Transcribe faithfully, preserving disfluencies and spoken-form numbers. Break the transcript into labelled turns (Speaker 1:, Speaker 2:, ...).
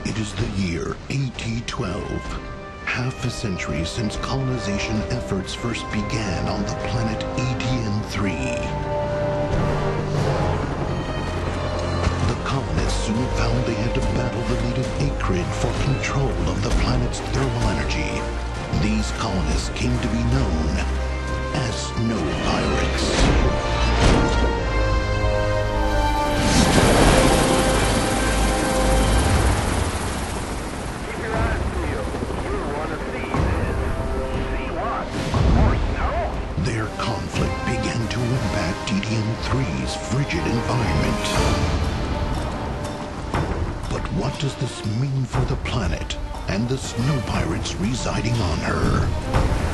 Speaker 1: It is the year A T twelve, half a century since colonization efforts first began on the planet A T N three. The colonists soon found they had to battle the native Akrid for control of the planet's thermal energy. These colonists came to be known as Snow Pirates. Their conflict began to impact A T N three's frigid environment. But what does this mean for the planet and the snow pirates residing on her?